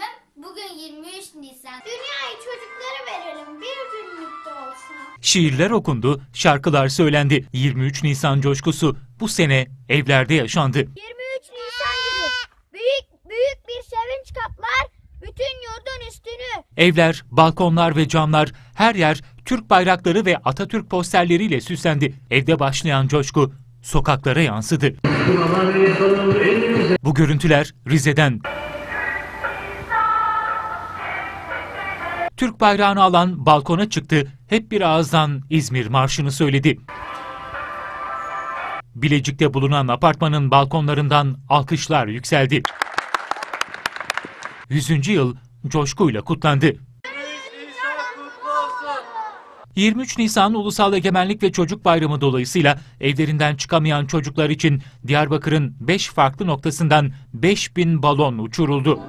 Bugün 23 Nisan. Dünyayı çocuklara verelim. Bir günlük de olsa. Şiirler okundu, şarkılar söylendi. 23 Nisan coşkusu bu sene evlerde yaşandı. 23 Nisan günü büyük bir sevinç kaplar bütün yurdun üstünü. Evler, balkonlar ve camlar, her yer Türk bayrakları ve Atatürk posterleriyle süslendi. Evde başlayan coşku sokaklara yansıdı. Bu görüntüler Rize'den. Türk bayrağını alan balkona çıktı, hep bir ağızdan İzmir marşını söyledi. Bilecik'te bulunan apartmanın balkonlarından alkışlar yükseldi. 100. yıl coşkuyla kutlandı. 23 Nisan Ulusal Egemenlik ve Çocuk Bayramı dolayısıyla evlerinden çıkamayan çocuklar için Diyarbakır'ın 5 farklı noktasından 5000 balon uçuruldu.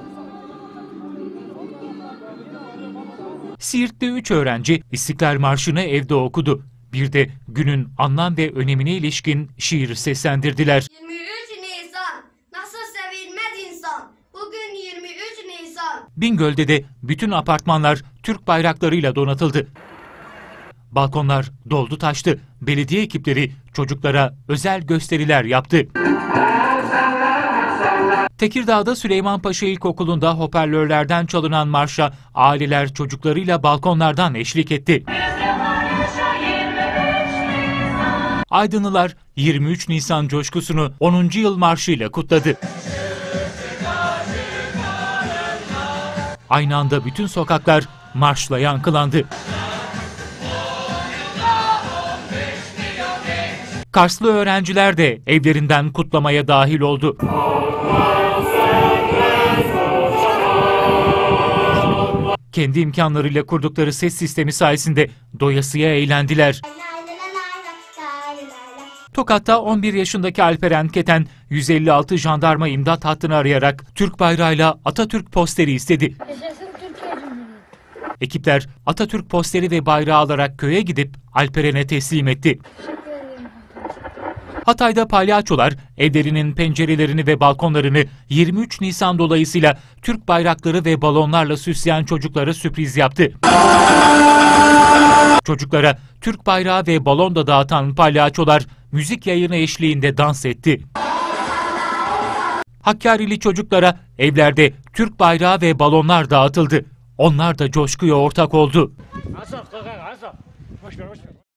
Siirt'te 3 öğrenci İstiklal Marşı'nı evde okudu. Bir de günün anlam ve önemine ilişkin şiir seslendirdiler. 23 Nisan, nasıl sevilmez insan. Bugün 23 Nisan. Bingöl'de de bütün apartmanlar Türk bayraklarıyla donatıldı. Balkonlar doldu taştı. Belediye ekipleri çocuklara özel gösteriler yaptı. Tekirdağ'da Süleymanpaşa İlkokulu'nda hoparlörlerden çalınan marşa aileler çocuklarıyla balkonlardan eşlik etti. Aydınlılar 23 Nisan coşkusunu 10. yıl marşıyla kutladı. Aynı anda bütün sokaklar marşla yankılandı. Karslı öğrenciler de evlerinden kutlamaya dahil oldu. Kendi imkanlarıyla kurdukları ses sistemi sayesinde doyasıya eğlendiler. Tokat'ta 11 yaşındaki Alperen Keten 156 jandarma imdat hattını arayarak Türk bayrağıyla Atatürk posteri istedi. Ekipler Atatürk posteri ve bayrağı alarak köye gidip Alperen'e teslim etti. Hatay'da palyaçolar evlerinin pencerelerini ve balkonlarını 23 Nisan dolayısıyla Türk bayrakları ve balonlarla süsleyen çocuklara sürpriz yaptı. Çocuklara Türk bayrağı ve balon da dağıtan palyaçolar müzik yayını eşliğinde dans etti. Hakkari'li çocuklara evlerde Türk bayrağı ve balonlar dağıtıldı. Onlar da coşkuya ortak oldu.